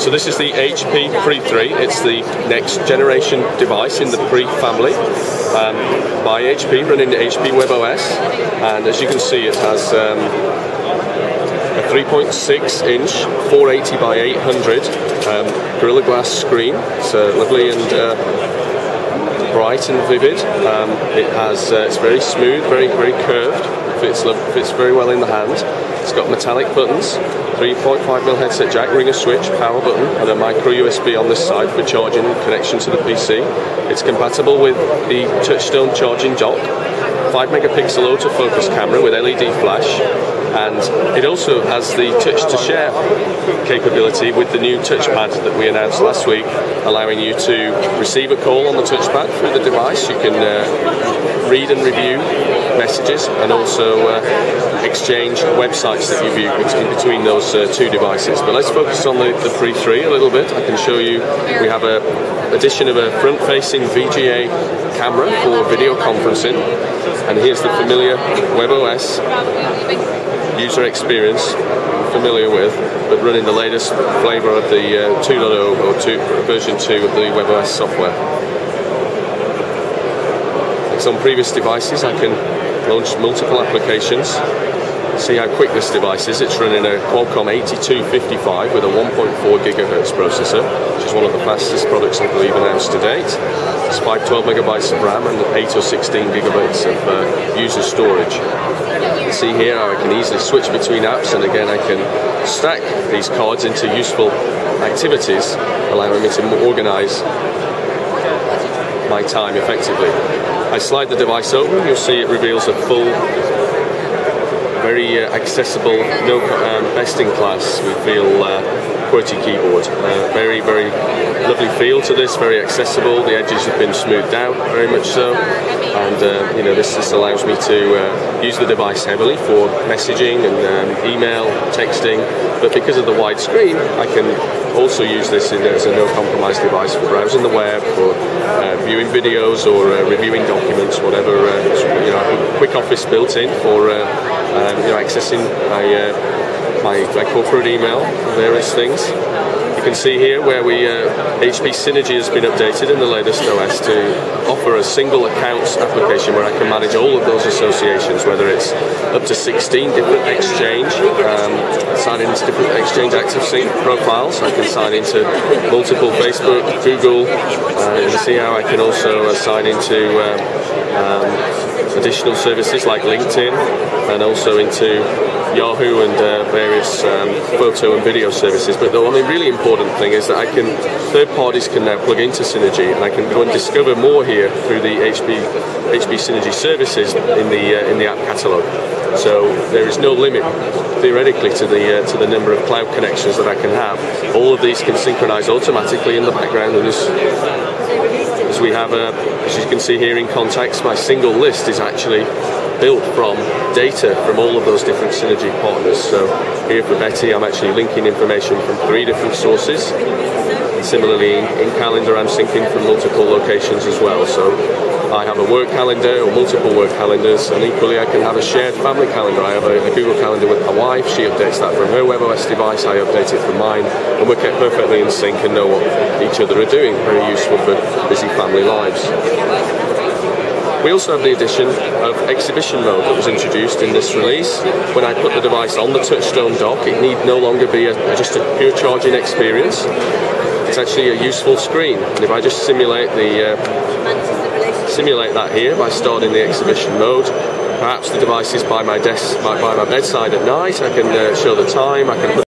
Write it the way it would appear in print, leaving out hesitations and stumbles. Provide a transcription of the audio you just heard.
So this is the HP Pre3. It's the next generation device in the Pre family by HP, running the HP webOS, and as you can see it has a 3.6 inch 480 by 800 Gorilla Glass screen. It's lovely and bright and vivid. It's very smooth, very curved. Fits very well in the hand. It's got metallic buttons, 3.5mm headset jack, ringer switch, power button, and a micro USB on this side for charging and connection to the PC. It's compatible with the touchstone charging dock, 5 megapixel autofocus camera with LED flash, and it also has the touch to share capability with the new touchpad that we announced last week, allowing you to receive a call on the touchpad through the device. You can read and review messages and also exchange websites that you view in between those two devices. But let's focus on the Pre3 a little bit. I can show you we have an addition of a front-facing VGA camera for video conferencing, and here's the familiar webOS user experience familiar with, but running the latest flavor of the 2.0 or version 2 of the webOS software. As on previous devices, I can launch multiple applications. See how quick this device is. It's running a Qualcomm 8255 with a 1.4 gigahertz processor, which is one of the fastest products I believe announced to date. It's 512 megabytes of RAM and 8 or 16 gigabytes of user storage. You can see here how I can easily switch between apps, and again I can stack these cards into useful activities, allowing me to organize my time effectively. I slide the device open, you'll see it reveals a full, very accessible, best in class, we feel, QWERTY keyboard. Very lovely feel to this, very accessible. The edges have been smoothed out, very much so, and this allows me to use the device heavily for messaging and email, texting. But because of the wide screen, I can also use this as a no-compromise device for browsing the web, for viewing videos or reviewing documents, whatever. Quick Office built in for accessing my corporate email, various things. You can see here where HP Synergy has been updated in the latest OS to offer a single accounts application where I can manage all of those associations, whether it's up to 16 different Exchange, sign into different Exchange Active Sync profiles. I can sign into multiple Facebook, Google, and see how I can also sign into additional services like LinkedIn, and also into Yahoo and various photo and video services. But the really important thing is that third parties can now plug into Synergy, and I can go and discover more here through the HP Synergy services in the app catalog. So there is no limit theoretically to the number of cloud connections that I can have. All of these can synchronize automatically in the background, and as we have, as you can see here in contacts, my single list is actually built from data from all of those different Synergy partners. So here for Betty, I'm actually linking information from 3 different sources. And similarly in Calendar, I'm syncing from multiple locations as well. So I have a work calendar or multiple work calendars, and equally I can have a shared family calendar. I have a Google Calendar with my wife. She updates that from her webOS device, I update it from mine, and we're kept perfectly in sync and know what each other are doing. Very useful for busy family lives. We also have the addition of exhibition mode that was introduced in this release. When I put the device on the touchstone dock, it need no longer be just a pure charging experience. It's actually a useful screen, and if I just simulate that here by starting the exhibition mode, perhaps the device is by my bedside at night. I can show the time. I can put